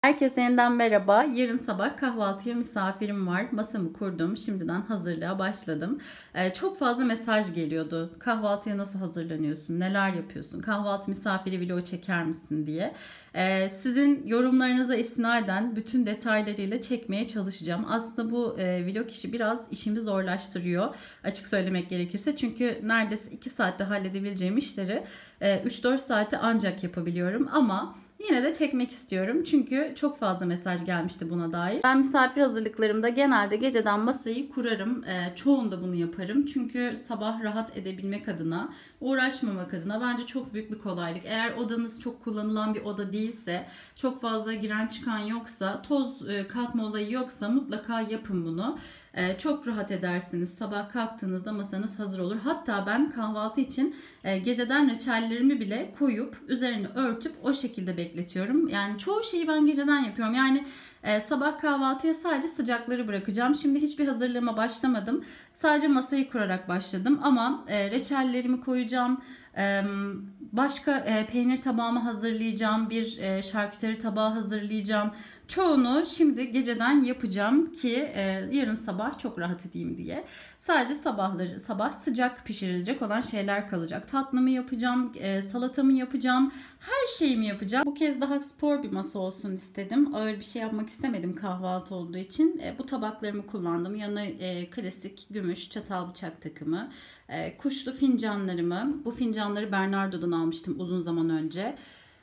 Herkese yeniden merhaba. Yarın sabah kahvaltıya misafirim var. Masamı kurdum. Şimdiden hazırlığa başladım. Çok fazla mesaj geliyordu. Kahvaltıya nasıl hazırlanıyorsun? Neler yapıyorsun? Kahvaltı misafiri vlogu çeker misin diye. Sizin yorumlarınıza istinaden bütün detaylarıyla çekmeye çalışacağım. Aslında bu vlog işi biraz işimi zorlaştırıyor. Açık söylemek gerekirse. Çünkü neredeyse 2 saatte halledebileceğim işleri 3-4 saate ancak yapabiliyorum. Ama yine de çekmek istiyorum çünkü çok fazla mesaj gelmişti buna dair. Ben misafir hazırlıklarımda genelde geceden masayı kurarım. Çoğunda bunu yaparım. Çünkü sabah rahat edebilmek adına, uğraşmamak adına bence çok büyük bir kolaylık. Eğer odanız çok kullanılan bir oda değilse, çok fazla giren çıkan yoksa, toz kalkma olayı yoksa mutlaka yapın bunu. Çok rahat edersiniz. Sabah kalktığınızda masanız hazır olur. Hatta ben kahvaltı için geceden reçellerimi bile koyup üzerini örtüp o şekilde bekletiyorum. Yani çoğu şeyi ben geceden yapıyorum. Yani sabah kahvaltıya sadece sıcakları bırakacağım. Şimdi hiçbir hazırlığıma başlamadım. Sadece masayı kurarak başladım ama reçellerimi koyacağım. Başka peynir tabağımı hazırlayacağım. Bir şarküteri tabağı hazırlayacağım. Çoğunu şimdi geceden yapacağım ki yarın sabah çok rahat edeyim diye. Sadece sabah sıcak pişirilecek olan şeyler kalacak. Tatlımı yapacağım, salatamı yapacağım, her şeyimi yapacağım. Bu kez daha spor bir masa olsun istedim. Ağır bir şey yapmak istemedim kahvaltı olduğu için. Bu tabaklarımı kullandım. Yanına klasik gümüş çatal bıçak takımı. Kuşlu fincanlarımı. Bu fincanları Bernardo'dan almıştım uzun zaman önce.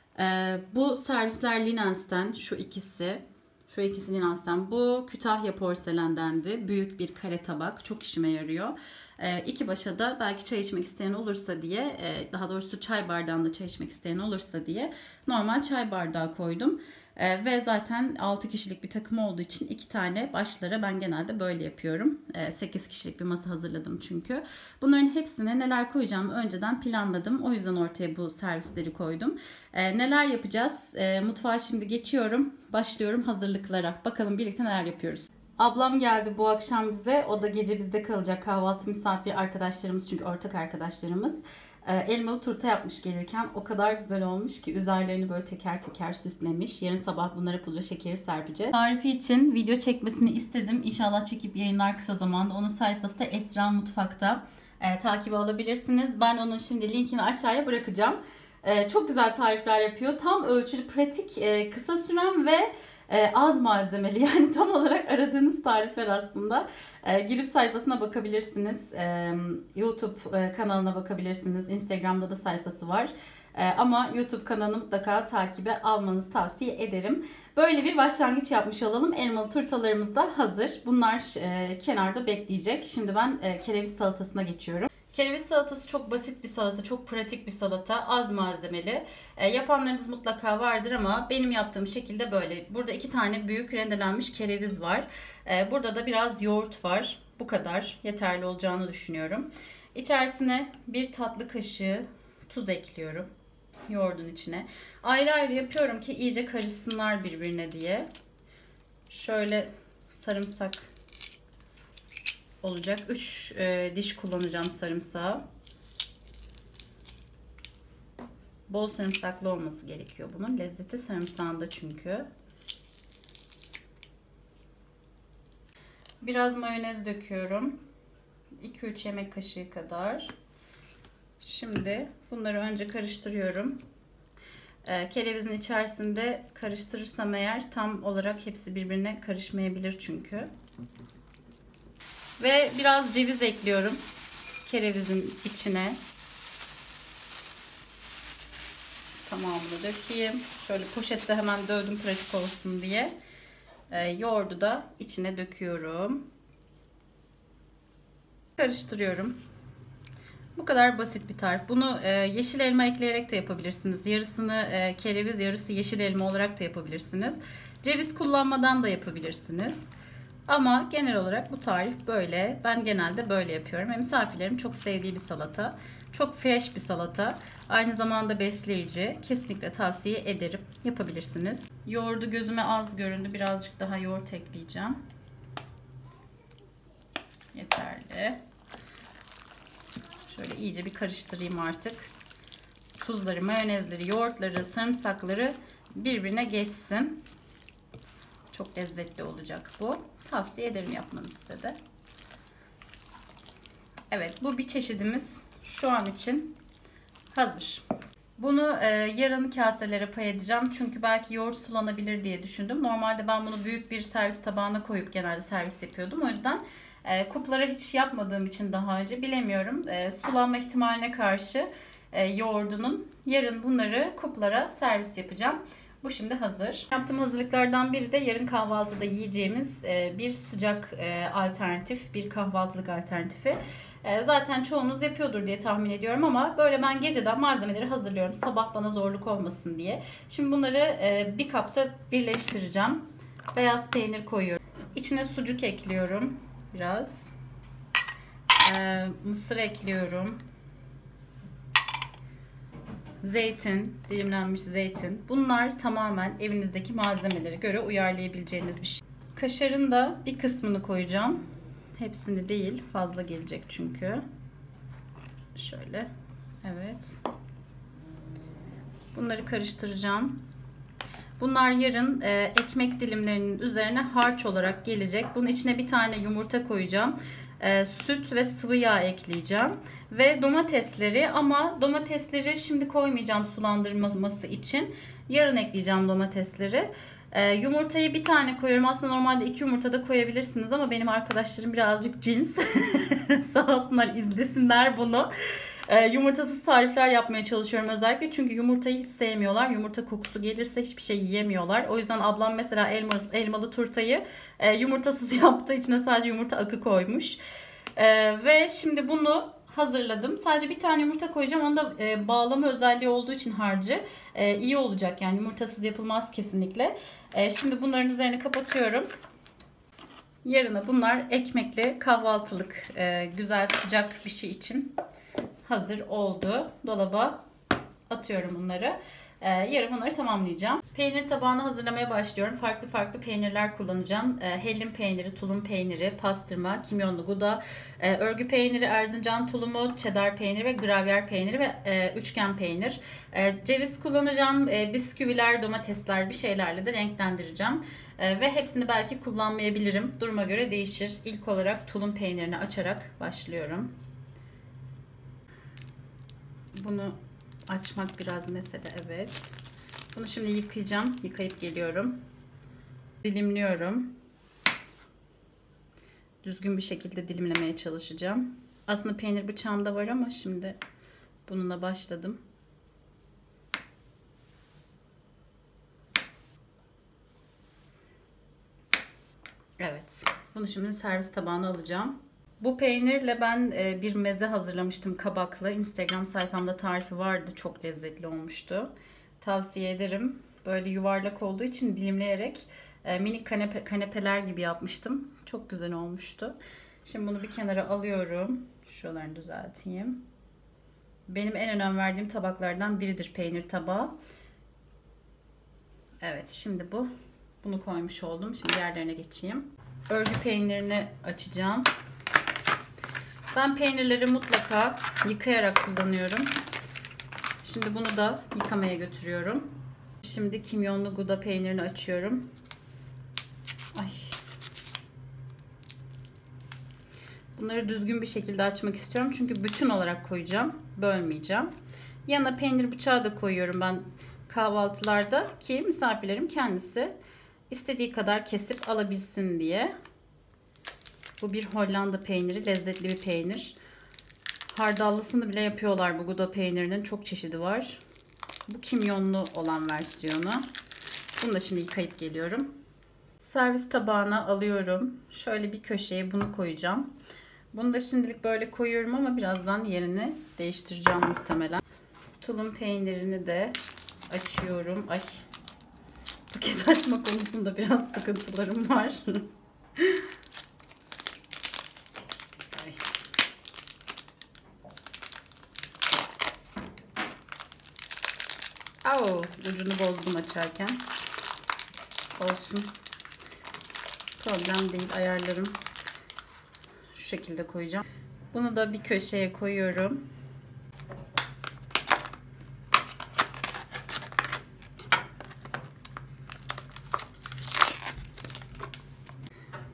Bu servisler Linens'ten, şu ikisi Linens'ten. Bu Kütahya porselendendi. Büyük bir kare tabak. Çok işime yarıyor. İki başa da belki çay içmek isteyen olursa diye, daha doğrusu çay bardağında çay içmek isteyen olursa diye normal çay bardağı koydum. Ve zaten 6 kişilik bir takım olduğu için 2 tane başlara ben genelde böyle yapıyorum. 8 kişilik bir masa hazırladım çünkü. Bunların hepsine neler koyacağımı önceden planladım. O yüzden ortaya bu servisleri koydum. Neler yapacağız? Mutfağa şimdi geçiyorum. Başlıyorum hazırlıklara. Bakalım birlikte neler yapıyoruz. Ablam geldi bu akşam bize. O da gece bizde kalacak. Kahvaltı misafir arkadaşlarımız, çünkü ortak arkadaşlarımız. Elmalı turta yapmış gelirken, o kadar güzel olmuş ki üzerlerini böyle teker teker süslemiş. Yarın sabah bunlara pudra şekeri serpeceğiz. Tarifi için video çekmesini istedim. İnşallah çekip yayınlar kısa zamanda. Onun sayfası da Esra Mutfak'ta. Takibi alabilirsiniz. Ben onun şimdi linkini aşağıya bırakacağım. Çok güzel tarifler yapıyor. Tam ölçülü, pratik, kısa süren ve az malzemeli. Yani tam olarak aradığınız tarifler aslında. Girip sayfasına bakabilirsiniz. YouTube kanalına bakabilirsiniz. Instagram'da da sayfası var. Ama YouTube kanalını mutlaka takibe almanızı tavsiye ederim. Böyle bir başlangıç yapmış olalım. Elmalı turtalarımız da hazır. Bunlar kenarda bekleyecek. Şimdi ben kereviz salatasına geçiyorum. Kereviz salatası çok basit bir salata, çok pratik bir salata, az malzemeli. Yapanlarınız mutlaka vardır ama benim yaptığım şekilde böyle. Burada 2 tane büyük rendelenmiş kereviz var. Burada da biraz yoğurt var. Bu kadar yeterli olacağını düşünüyorum. İçerisine 1 tatlı kaşığı tuz ekliyorum. Yoğurdun içine. Ayrı ayrı yapıyorum ki iyice karışsınlar birbirine diye. Şöyle sarımsak olacak. 3 diş kullanacağım sarımsağı. Bol sarımsaklı olması gerekiyor bunun. Lezzeti sarımsağında çünkü. Biraz mayonez döküyorum. 2-3 yemek kaşığı kadar. Şimdi bunları önce karıştırıyorum. Kerevizin içerisinde karıştırırsam eğer tam olarak hepsi birbirine karışmayabilir çünkü. Ve biraz ceviz ekliyorum kerevizin içine. Tamamını dökeyim. Şöyle poşette hemen dövdüm pratik olsun diye. Yoğurdu da içine döküyorum. Karıştırıyorum. Bu kadar basit bir tarif. Bunu yeşil elma ekleyerek de yapabilirsiniz. Yarısını kereviz, yarısı yeşil elma olarak da yapabilirsiniz. Ceviz kullanmadan da yapabilirsiniz. Ama genel olarak bu tarif böyle. Ben genelde böyle yapıyorum. Ve misafirlerim çok sevdiği bir salata. Çok fresh bir salata. Aynı zamanda besleyici. Kesinlikle tavsiye ederim. Yapabilirsiniz. Yoğurdu gözüme az göründü. Birazcık daha yoğurt ekleyeceğim. Yeterli. Şöyle iyice bir karıştırayım artık. Tuzları, mayonezleri, yoğurtları, sarımsakları birbirine geçsin. Çok lezzetli olacak bu. Tavsiye ederim yapmanızı size de. Evet, bu bir çeşidimiz şu an için hazır. Bunu yarın kaselere pay edeceğim. Çünkü belki yoğurt sulanabilir diye düşündüm. Normalde ben bunu büyük bir servis tabağına koyup genelde servis yapıyordum. O yüzden kuplara hiç yapmadığım için daha önce bilemiyorum. Sulanma ihtimaline karşı yoğurdunun yarın bunları kuplara servis yapacağım. Bu şimdi hazır. Yaptığım hazırlıklardan biri de yarın kahvaltıda yiyeceğimiz bir sıcak alternatif, bir kahvaltılık alternatifi. Zaten çoğunuz yapıyordur diye tahmin ediyorum ama böyle ben geceden malzemeleri hazırlıyorum. Sabah bana zorluk olmasın diye. Şimdi bunları bir kapta birleştireceğim. Beyaz peynir koyuyorum. İçine sucuk ekliyorum biraz. Mısır ekliyorum. Zeytin, dilimlenmiş zeytin. Bunlar tamamen evinizdeki malzemelere göre uyarlayabileceğiniz bir şey. Kaşarın da bir kısmını koyacağım. Hepsini değil, fazla gelecek çünkü. Şöyle. Evet. Bunları karıştıracağım. Bunlar yarın ekmek dilimlerinin üzerine harç olarak gelecek. Bunun içine bir tane yumurta koyacağım. Süt ve sıvı yağ ekleyeceğim. Ve domatesleri, ama domatesleri şimdi koymayacağım sulandırması için. Yarın ekleyeceğim domatesleri. Yumurtayı bir tane koyuyorum. Aslında normalde 2 yumurta da koyabilirsiniz ama benim arkadaşlarım birazcık cins. Sağ olsunlar, izlesinler bunu. Yumurtasız tarifler yapmaya çalışıyorum özellikle. Çünkü yumurtayı hiç sevmiyorlar. Yumurta kokusu gelirse hiçbir şey yiyemiyorlar. O yüzden ablam mesela elmalı turtayı yumurtasız yaptığı içine sadece yumurta akı koymuş. Ve şimdi bunu hazırladım. Sadece bir tane yumurta koyacağım. Onu da bağlama özelliği olduğu için harcı iyi olacak. Yani yumurtasız yapılmaz kesinlikle. Şimdi bunların üzerini kapatıyorum. Yarına bunlar ekmekli kahvaltılık güzel sıcak bir şey için hazır oldu. Dolaba atıyorum bunları. Yarın bunları tamamlayacağım. Peynir tabağını hazırlamaya başlıyorum. Farklı farklı peynirler kullanacağım. Hellim peyniri, tulum peyniri, pastırma, kimyonlu gouda, örgü peyniri, Erzincan tulumu, cheddar peyniri ve gravyer peyniri ve üçgen peynir. Ceviz kullanacağım. Bisküviler, domatesler, bir şeylerle de renklendireceğim. Ve hepsini belki kullanmayabilirim. Duruma göre değişir. İlk olarak tulum peynirini açarak başlıyorum. Bunu açmak biraz mesele, evet. Bunu şimdi yıkayacağım. Yıkayıp geliyorum. Dilimliyorum. Düzgün bir şekilde dilimlemeye çalışacağım. Aslında peynir bıçağım da var ama şimdi bununla başladım. Evet. Bunu şimdi servis tabağına alacağım. Bu peynirle ben bir meze hazırlamıştım, kabaklı. Instagram sayfamda tarifi vardı. Çok lezzetli olmuştu. Tavsiye ederim. Böyle yuvarlak olduğu için dilimleyerek minik kanepeler gibi yapmıştım. Çok güzel olmuştu. Şimdi bunu bir kenara alıyorum. Şuralarını düzelteyim. Benim en önem verdiğim tabaklardan biridir peynir tabağı. Evet, şimdi bunu koymuş oldum. Şimdi diğerlerine geçeyim. Örgü peynirini açacağım. Ben peynirleri mutlaka yıkayarak kullanıyorum. Şimdi bunu da yıkamaya götürüyorum. Şimdi kimyonlu gouda peynirini açıyorum. Ay. Bunları düzgün bir şekilde açmak istiyorum. Çünkü bütün olarak koyacağım. Bölmeyeceğim. Yanına peynir bıçağı da koyuyorum ben kahvaltılarda ki misafirlerim kendisi istediği kadar kesip alabilsin diye. Bu bir Hollanda peyniri. Lezzetli bir peynir. Hardallısını bile yapıyorlar bu gouda peynirinin. Çok çeşidi var. Bu kimyonlu olan versiyonu. Bunu da şimdi yıkayıp geliyorum. Servis tabağına alıyorum. Şöyle bir köşeye bunu koyacağım. Bunu da şimdilik böyle koyuyorum ama birazdan yerini değiştireceğim muhtemelen. Tulum peynirini de açıyorum. Ay. Paket açma konusunda biraz sıkıntılarım var. Ucunu bozdum açarken. Olsun. Problem değil, ayarlarım. Şu şekilde koyacağım. Bunu da bir köşeye koyuyorum.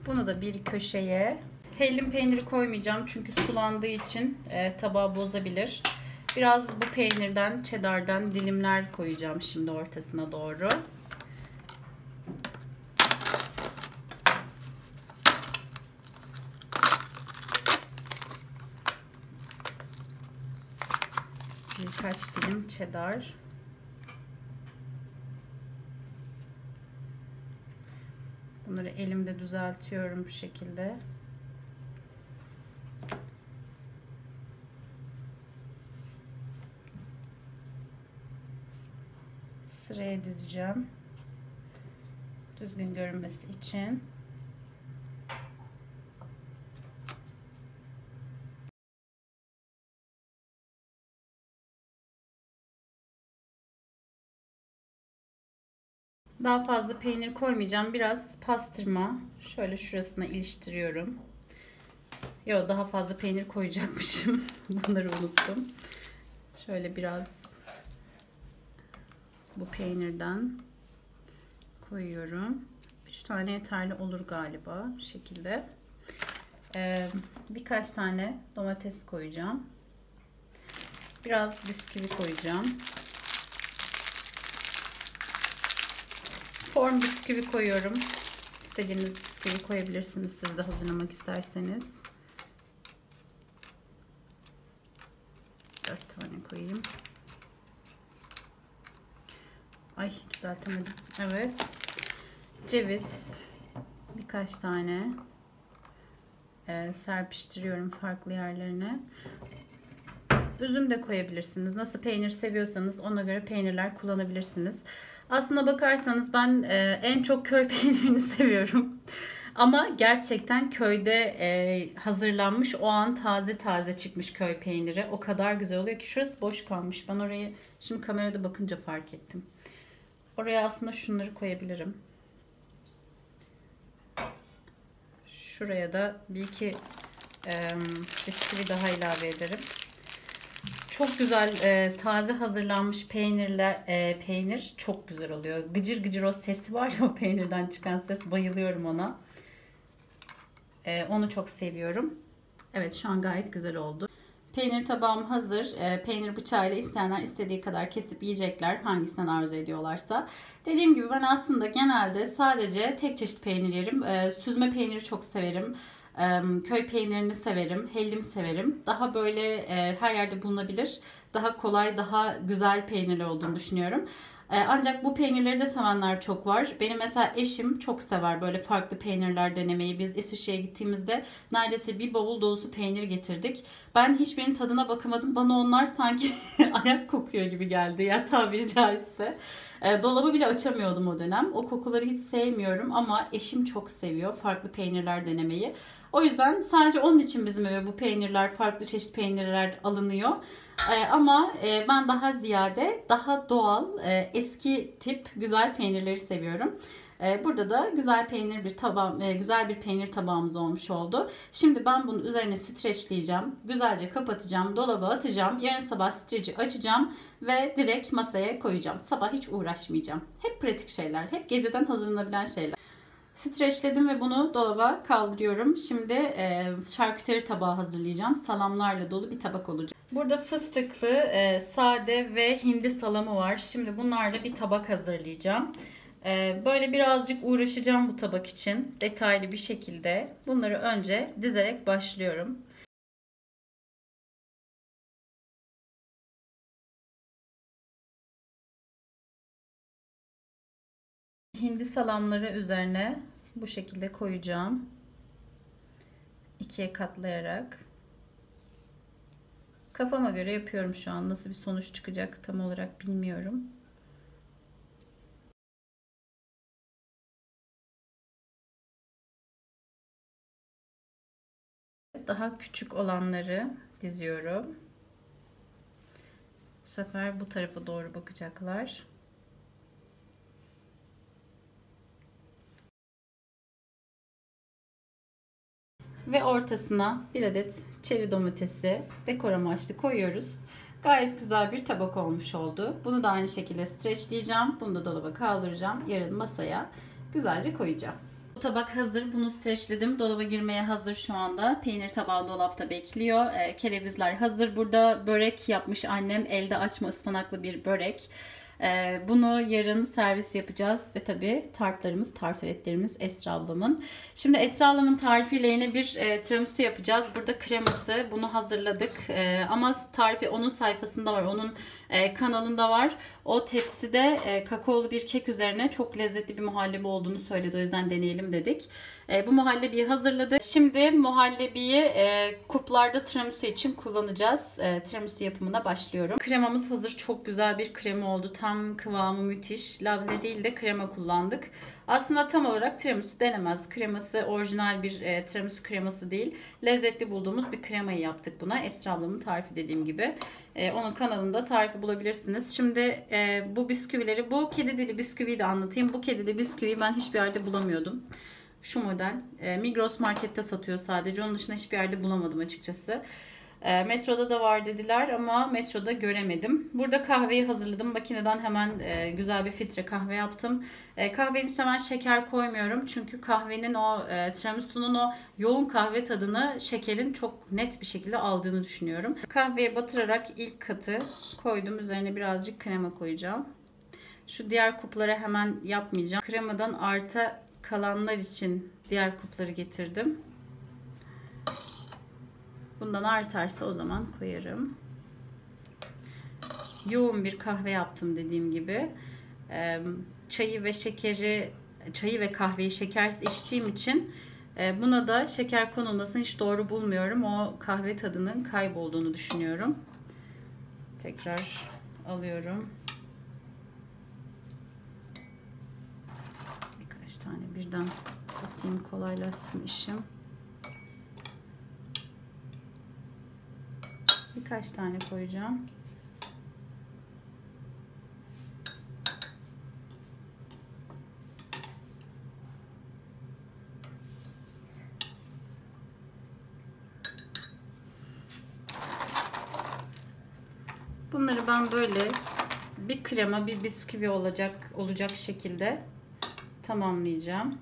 Bunu da bir köşeye. Hellim peyniri koymayacağım çünkü sulandığı için tabağı bozabilir. Biraz bu peynirden, cheddar'dan dilimler koyacağım şimdi ortasına doğru. Birkaç dilim cheddar. Bunları elimde düzeltiyorum bu şekilde. Sıraya dizeceğim. Düzgün görünmesi için. Daha fazla peynir koymayacağım. Biraz pastırma. Şöyle şurasına iliştiriyorum. Yo, daha fazla peynir koyacakmışım. Bunları unuttum. Şöyle biraz bu peynirden koyuyorum. 3 tane yeterli olur galiba. Bu şekilde. Birkaç tane domates koyacağım. Biraz bisküvi koyacağım. Form bisküvi koyuyorum. İstediğiniz bisküvi koyabilirsiniz siz de hazırlamak isterseniz. 4 tane koyayım. Ay, düzeltemedim. Evet. Ceviz. Birkaç tane serpiştiriyorum farklı yerlerine. Üzüm de koyabilirsiniz. Nasıl peynir seviyorsanız ona göre peynirler kullanabilirsiniz. Aslına bakarsanız ben en çok köy peynirini seviyorum. Ama gerçekten köyde hazırlanmış, o an taze taze çıkmış köy peyniri. O kadar güzel oluyor ki. Şurası boş kalmış. Ben orayı şimdi kamerada bakınca fark ettim. Oraya aslında şunları koyabilirim. Şuraya da bir iki bisküvi daha ilave ederim. Çok güzel taze hazırlanmış peynir çok güzel oluyor. Gıcır gıcır o sesi var ya, o peynirden çıkan ses, bayılıyorum ona. Onu çok seviyorum. Evet, şu an gayet güzel oldu. Peynir tabağım hazır. Peynir bıçağıyla isteyenler istediği kadar kesip yiyecekler. Hangisinden arzu ediyorlarsa. Dediğim gibi ben aslında genelde sadece tek çeşit peynir yerim. Süzme peyniri çok severim. Köy peynirini severim. Hellim severim. Daha böyle her yerde bulunabilir. Daha kolay, daha güzel peynirler olduğunu düşünüyorum. Ancak bu peynirleri de sevenler çok var. Benim mesela eşim çok sever böyle farklı peynirler denemeyi. Biz İsviçre'ye gittiğimizde neredeyse bir bavul dolusu peynir getirdik. Ben hiçbirinin tadına bakamadım. Bana onlar sanki ayak kokuyor gibi geldi ya, tabiri caizse. Dolabı bile açamıyordum o dönem. O kokuları hiç sevmiyorum ama eşim çok seviyor farklı peynirler denemeyi. O yüzden sadece onun için bizim eve bu peynirler, farklı çeşit peynirler alınıyor. Ama ben daha ziyade daha doğal, eski tip güzel peynirleri seviyorum. Burada da güzel bir peynir tabağımız olmuş oldu. Şimdi ben bunu üzerine streçleyeceğim. Güzelce kapatacağım, dolaba atacağım. Yarın sabah streçi açacağım ve direkt masaya koyacağım. Sabah hiç uğraşmayacağım. Hep pratik şeyler, hep geceden hazırlanabilen şeyler. Streçledim ve bunu dolaba kaldırıyorum. Şimdi şarküteri tabağı hazırlayacağım. Salamlarla dolu bir tabak olacak. Burada fıstıklı, sade ve hindi salamı var. Şimdi bunlarla bir tabak hazırlayacağım. Böyle birazcık uğraşacağım bu tabak için. Detaylı bir şekilde. Bunları önce dizerek başlıyorum. Hindi salamları üzerine bu şekilde koyacağım. İkiye katlayarak. Kafama göre yapıyorum şu an. Nasıl bir sonuç çıkacak tam olarak bilmiyorum. Daha küçük olanları diziyorum. Bu sefer bu tarafa doğru bakacaklar. Ve ortasına bir adet çeri domatesi dekor amaçlı koyuyoruz. Gayet güzel bir tabak olmuş oldu. Bunu da aynı şekilde streçleyeceğim. Bunu da dolaba kaldıracağım. Yarın masaya güzelce koyacağım. Bu tabak hazır. Bunu streçledim. Dolaba girmeye hazır şu anda. Peynir tabağı dolapta bekliyor. Kerevizler hazır. Burada börek yapmış annem. Elde açma ıspanaklı bir börek. Bunu yarın servis yapacağız. Ve tabii tartlarımız, tartaletlerimiz Esra ablamın. Şimdi Esra ablamın tarifiyle yine bir tiramisu yapacağız. Burada kreması. Bunu hazırladık. Ama tarifi onun sayfasında var. Onun kanalında var. O tepside kakaolu bir kek üzerine çok lezzetli bir muhallebi olduğunu söyledi. O yüzden deneyelim dedik. Bu muhallebiyi hazırladık. Şimdi muhallebiyi kuplarda tiramisu için kullanacağız. Tiramisu yapımına başlıyorum. Kremamız hazır. Çok güzel bir krema oldu. Tam kıvamı müthiş. Labne değil de krema kullandık. Aslında tam olarak tiramisu denemez. Kreması orijinal bir tiramisu kreması değil. Lezzetli bulduğumuz bir kremayı yaptık buna. Esra ablamın tarifi dediğim gibi. Onun kanalında tarifi bulabilirsiniz. Şimdi bu bisküvileri, bu kedi dili bisküviyi de anlatayım. Bu kedi dili bisküviyi ben hiçbir yerde bulamıyordum. Şu model. Migros markette satıyor sadece. Onun dışında hiçbir yerde bulamadım açıkçası. Metroda da var dediler ama metroda göremedim. Burada kahveyi hazırladım. Makineden hemen güzel bir filtre kahve yaptım. Kahvenin içine ben şeker koymuyorum. Çünkü kahvenin o tiramisu'nun o yoğun kahve tadını şekerin çok net bir şekilde aldığını düşünüyorum. Kahveye batırarak ilk katı koydum. Üzerine birazcık krema koyacağım. Şu diğer kupları hemen yapmayacağım. Kremadan arta kalanlar için diğer kupları getirdim. Bundan artarsa o zaman koyarım. Yoğun bir kahve yaptım dediğim gibi. Çayı ve kahveyi şekersiz içtiğim için buna da şeker konulmasını hiç doğru bulmuyorum. O kahve tadının kaybolduğunu düşünüyorum. Tekrar alıyorum. Birkaç tane birden atayım, kolaylaşsın işim. Birkaç tane koyacağım. Bunları ben böyle bir krema, bir bisküvi olacak şekilde tamamlayacağım.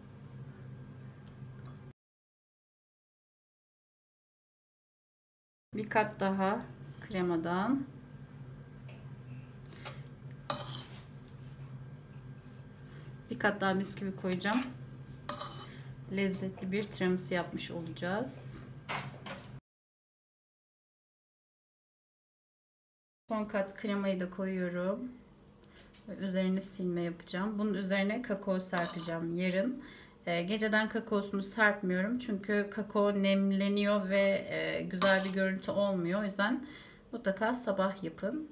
Bir kat daha kremadan. Bir kat daha bisküvi koyacağım. Lezzetli bir tiramisu yapmış olacağız. Son kat kremayı da koyuyorum. Üzerine silme yapacağım. Bunun üzerine kakao serpeceğim yarın. Geceden kakaosunu serpmiyorum. Çünkü kakao nemleniyor ve güzel bir görüntü olmuyor. O yüzden mutlaka sabah yapın.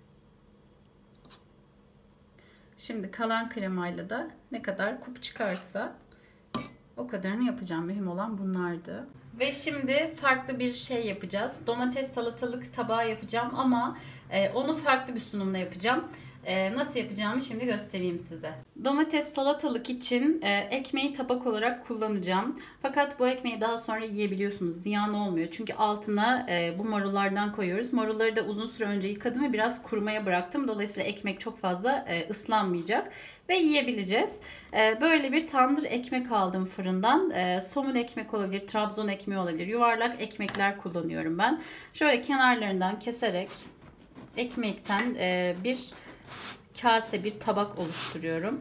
Şimdi kalan kremayla da ne kadar kup çıkarsa o kadarını yapacağım. Mühim olan bunlardı. Ve şimdi farklı bir şey yapacağız. Domates salatalık tabağı yapacağım ama onu farklı bir sunumla yapacağım. Nasıl yapacağımı şimdi göstereyim size. Domates salatalık için ekmeği tabak olarak kullanacağım. Fakat bu ekmeği daha sonra yiyebiliyorsunuz. Ziyan olmuyor. Çünkü altına bu marullardan koyuyoruz. Marulları da uzun süre önce yıkadım ve biraz kurumaya bıraktım. Dolayısıyla ekmek çok fazla ıslanmayacak ve yiyebileceğiz. Böyle bir tandır ekmek aldım fırından. Somun ekmek olabilir, Trabzon ekmeği olabilir. Yuvarlak ekmekler kullanıyorum ben. Şöyle kenarlarından keserek ekmekten bir kase, bir tabak oluşturuyorum.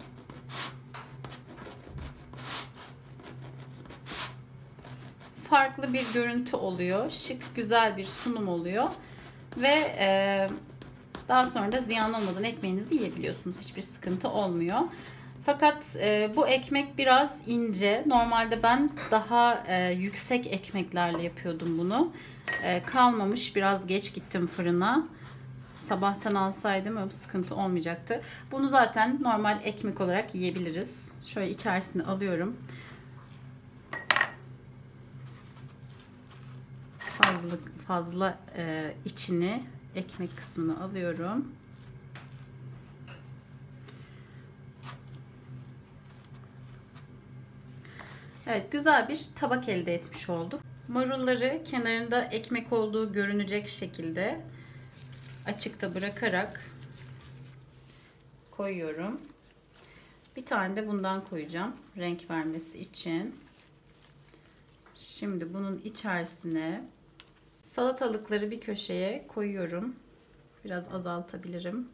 Farklı bir görüntü oluyor. Şık, güzel bir sunum oluyor. Ve daha sonra da ziyan olmadan ekmeğinizi yiyebiliyorsunuz. Hiçbir sıkıntı olmuyor. Fakat bu ekmek biraz ince. Normalde ben daha yüksek ekmeklerle yapıyordum bunu. Kalmamış. Biraz geç gittim fırına. Sabahtan alsaydım öyle bir sıkıntı olmayacaktı. Bunu zaten normal ekmek olarak yiyebiliriz. Şöyle içerisine alıyorum. Fazla içini, ekmek kısmını alıyorum. Evet, güzel bir tabak elde etmiş olduk. Marulları kenarında ekmek olduğu görünecek şekilde açıkta bırakarak koyuyorum. Bir tane de bundan koyacağım renk vermesi için. Şimdi bunun içerisine salatalıkları bir köşeye koyuyorum. Biraz azaltabilirim.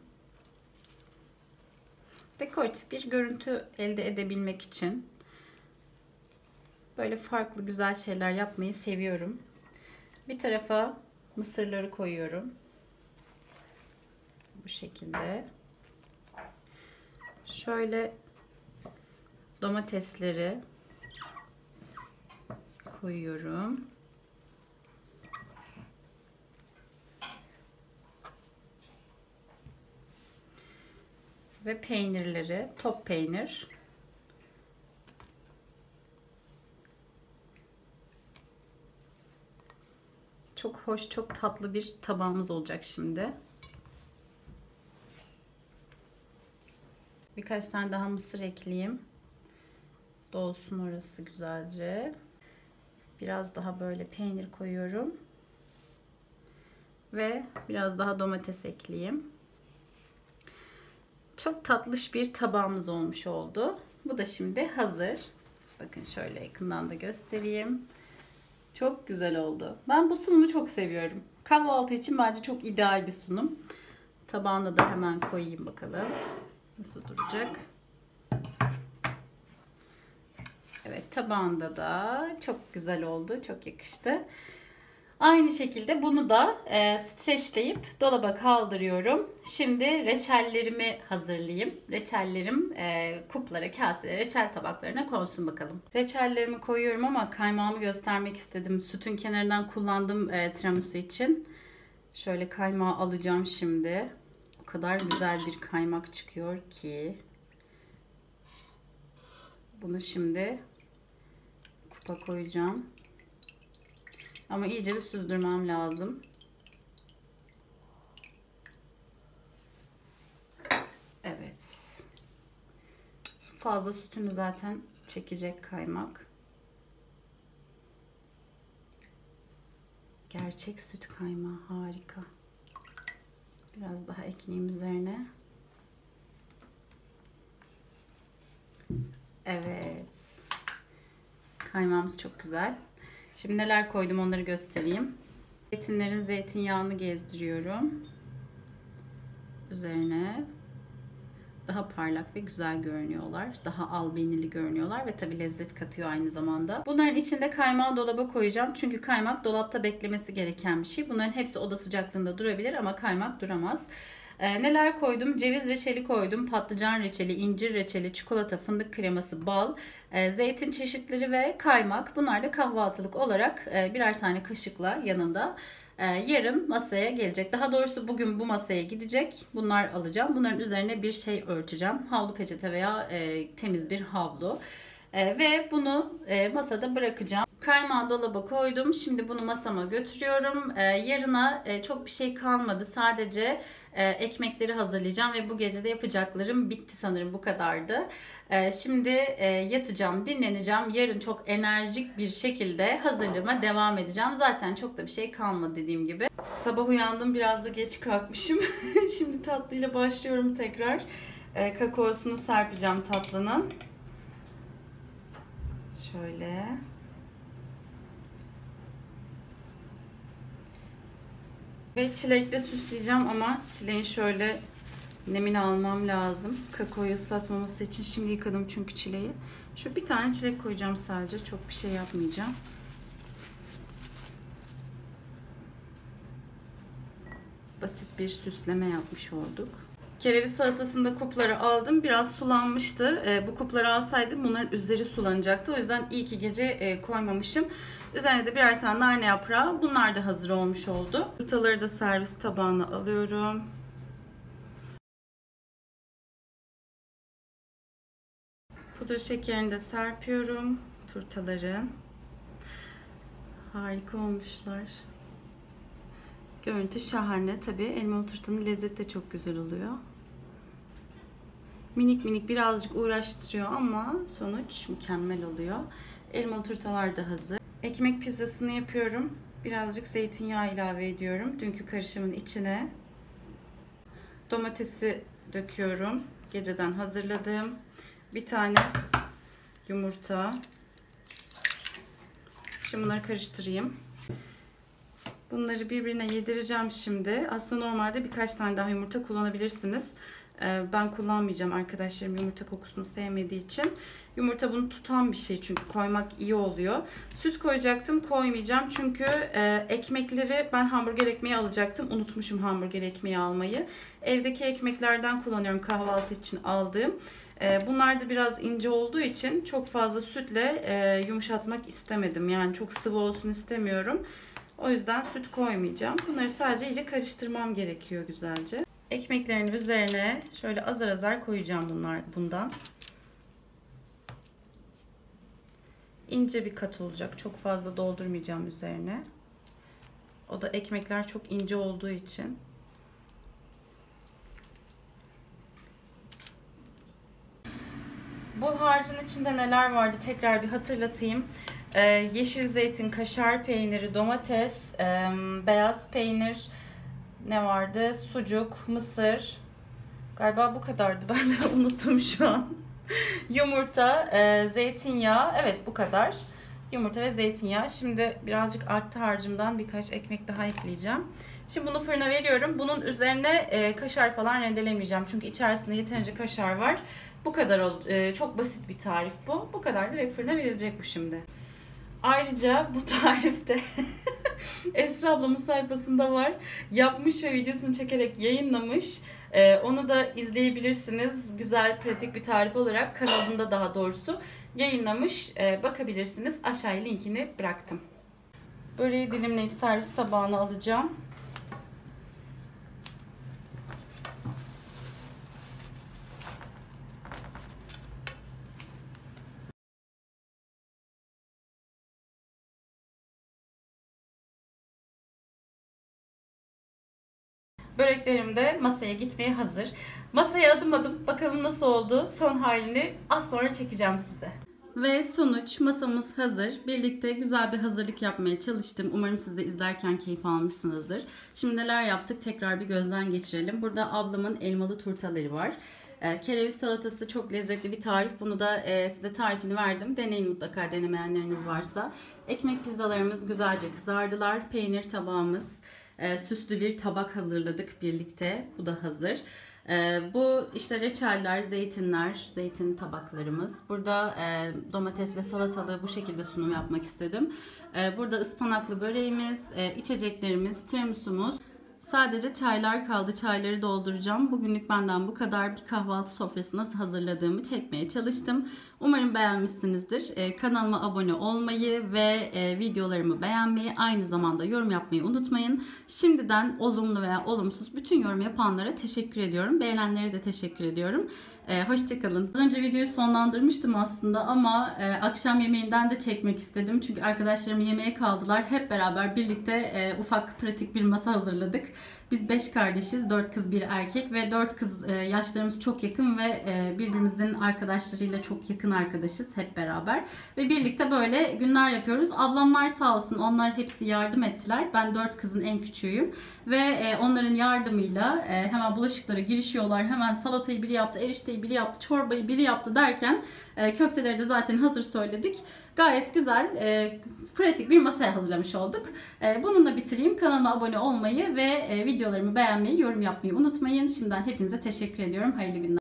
Dekoratif bir görüntü elde edebilmek için böyle farklı güzel şeyler yapmayı seviyorum. Bir tarafa mısırları koyuyorum. Bu şekilde. Şöyle domatesleri koyuyorum. Ve peynirleri, top peynir. Çok hoş, çok tatlı bir tabağımız olacak şimdi. Birkaç tane daha mısır ekleyeyim. Dolsun orası güzelce. Biraz daha böyle peynir koyuyorum. Ve biraz daha domates ekleyeyim. Çok tatlış bir tabağımız olmuş oldu. Bu da şimdi hazır. Bakın şöyle yakından da göstereyim. Çok güzel oldu. Ben bu sunumu çok seviyorum. Kahvaltı için bence çok ideal bir sunum. Tabağına da hemen koyayım bakalım. Nasıl duracak? Evet, tabağında da çok güzel oldu. Çok yakıştı. Aynı şekilde bunu da streçleyip dolaba kaldırıyorum. Şimdi reçellerimi hazırlayayım. Reçellerim kuplara, kaselere, reçel tabaklarına konsun bakalım. Reçellerimi koyuyorum ama kaymağımı göstermek istedim. Sütün kenarından kullandım tiramisu için. Şöyle kaymağı alacağım şimdi. O kadar güzel bir kaymak çıkıyor ki. Bunu şimdi kupa koyacağım. Ama iyice bir süzdürmem lazım. Evet. Fazla sütünü zaten çekecek kaymak. Gerçek süt kaymağı harika. Biraz daha ekleyeyim üzerine. Evet. Kaymağımız çok güzel. Şimdi neler koydum onları göstereyim. Zeytinlerin zeytinyağını gezdiriyorum. Üzerine daha parlak ve güzel görünüyorlar. Daha albenili görünüyorlar ve tabii lezzet katıyor aynı zamanda. Bunların içinde kaymağı dolaba koyacağım. Çünkü kaymak dolapta beklemesi gereken bir şey. Bunların hepsi oda sıcaklığında durabilir ama kaymak duramaz. Neler koydum? Ceviz reçeli koydum, patlıcan reçeli, incir reçeli, çikolata, fındık kreması, bal, zeytin çeşitleri ve kaymak. Bunlar da kahvaltılık olarak birer tane kaşıkla yanında yarın masaya gelecek. Daha doğrusu bugün bu masaya gidecek. Bunlar alacağım. Bunların üzerine bir şey örteceğim. Havlu peçete veya temiz bir havlu. Ve bunu masada bırakacağım. Kaymağı dolaba koydum. Şimdi bunu masama götürüyorum. Yarına çok bir şey kalmadı. Sadece ekmekleri hazırlayacağım ve bu gece de yapacaklarım bitti sanırım, bu kadardı. Şimdi yatacağım, dinleneceğim. Yarın çok enerjik bir şekilde hazırlığıma devam edeceğim. Zaten çok da bir şey kalmadı dediğim gibi. Sabah uyandım, biraz da geç kalkmışım. Şimdi tatlıyla başlıyorum tekrar. Kakaosunu serpeceğim tatlının. Şöyle. Ve çilekle süsleyeceğim ama çileğin şöyle nemini almam lazım. Kakaoyu ıslatmaması için şimdi yıkadım çünkü çileği. Şu bir tane çilek koyacağım sadece. Çok bir şey yapmayacağım. Basit bir süsleme yapmış olduk. Kereviz salatasında kupları aldım. Biraz sulanmıştı. Bu kupları alsaydım bunların üzeri sulanacaktı. O yüzden iyi ki gece koymamışım. Üzerine de birer tane nane yaprağı. Bunlar da hazır olmuş oldu. Yumurtaları da servis tabağına alıyorum. Pudra şekerini de serpiyorum. Turtaları. Harika olmuşlar. Görüntü şahane. Tabii elmalı turtanın lezzeti de çok güzel oluyor. Minik minik birazcık uğraştırıyor ama sonuç mükemmel oluyor. Elmalı turtalar da hazır. Ekmek pizzasını yapıyorum. Birazcık zeytinyağı ilave ediyorum. Dünkü karışımın içine. Domatesi döküyorum. Geceden hazırladım. Bir tane yumurta. Şimdi bunları karıştırayım. Bunları birbirine yedireceğim şimdi. Aslında normalde birkaç tane daha yumurta kullanabilirsiniz. Ben kullanmayacağım, arkadaşlarım yumurta kokusunu sevmediği için. Yumurta bunu tutan bir şey çünkü koymak iyi oluyor. Süt koyacaktım, koymayacağım çünkü ekmekleri ben hamburger ekmeği alacaktım. Unutmuşum hamburger ekmeği almayı. Evdeki ekmeklerden kullanıyorum, kahvaltı için aldığım. Bunlar da biraz ince olduğu için çok fazla sütle yumuşatmak istemedim. Yani çok sıvı olsun istemiyorum. O yüzden süt koymayacağım. Bunları sadece iyice karıştırmam gerekiyor güzelce. Ekmeklerin üzerine şöyle azar azar koyacağım bundan. İnce bir kat olacak. Çok fazla doldurmayacağım üzerine. O da ekmekler çok ince olduğu için. Bu harcın içinde neler vardı tekrar bir hatırlatayım. Yeşil zeytin, kaşar peyniri, domates, beyaz peynir, ne vardı? Sucuk, mısır. Galiba bu kadardı. Ben de unuttum şu an. Yumurta, zeytinyağı. Evet, bu kadar. Yumurta ve zeytinyağı. Şimdi birazcık arttı harcımdan, birkaç ekmek daha ekleyeceğim. Şimdi bunu fırına veriyorum. Bunun üzerine kaşar falan rendelemeyeceğim. Çünkü içerisinde yeterince kaşar var. Bu kadar oldu. Çok basit bir tarif bu. Bu kadar, direkt fırına verilecek bu şimdi. Ayrıca bu tarifte Esra ablamın sayfasında var. Yapmış ve videosunu çekerek yayınlamış. Onu da izleyebilirsiniz. Güzel, pratik bir tarif olarak kanalında daha doğrusu yayınlamış. Bakabilirsiniz. Aşağıya linkini bıraktım. Böreği dilimleyip servis tabağına alacağım. Böreklerim de masaya gitmeye hazır. Masaya adım adım bakalım nasıl oldu. Son halini az sonra çekeceğim size. Ve sonuç, masamız hazır. Birlikte güzel bir hazırlık yapmaya çalıştım. Umarım siz de izlerken keyif almışsınızdır. Şimdi neler yaptık tekrar bir gözden geçirelim. Burada ablamın elmalı turtaları var. Kereviz salatası çok lezzetli bir tarif. Bunu da size tarifini verdim. Deneyin mutlaka, denemeyenleriniz varsa. Ekmek pizzalarımız güzelce kızardılar. Peynir tabağımız. Süslü bir tabak hazırladık birlikte. Bu da hazır. Bu işte reçeller, zeytinler, zeytin tabaklarımız. Burada domates ve salatalığı bu şekilde sunum yapmak istedim. Burada ıspanaklı böreğimiz, içeceklerimiz, tiramisumuz. Sadece çaylar kaldı. Çayları dolduracağım. Bugünlük benden bu kadar. Bir kahvaltı sofrası nasıl hazırladığımı çekmeye çalıştım. Umarım beğenmişsinizdir. Kanalıma abone olmayı ve videolarımı beğenmeyi, aynı zamanda yorum yapmayı unutmayın. Şimdiden olumlu veya olumsuz bütün yorum yapanlara teşekkür ediyorum. Beğenenlere de teşekkür ediyorum. Hoşçakalın. Az önce videoyu sonlandırmıştım aslında ama akşam yemeğinden de çekmek istedim. Çünkü arkadaşlarım yemeğe kaldılar. Hep beraber birlikte ufak pratik bir masa hazırladık. Biz 5 kardeşiz. 4 kız 1 erkek ve 4 kız yaşlarımız çok yakın ve birbirimizin arkadaşlarıyla çok yakın arkadaşız hep beraber. Ve birlikte böyle günler yapıyoruz. Ablamlar sağ olsun, onlar hepsi yardım ettiler. Ben 4 kızın en küçüğüyüm. Ve onların yardımıyla hemen bulaşıklara girişiyorlar. Hemen salatayı biri yaptı, erişteyi biri yaptı, çorbayı biri yaptı derken köfteleri de zaten hazır söyledik. Gayet güzel, pratik bir masaya hazırlamış olduk. Bununla bitireyim. Kanalıma abone olmayı ve videolarımı beğenmeyi, yorum yapmayı unutmayın. Şimdiden hepinize teşekkür ediyorum. Hayırlı günler.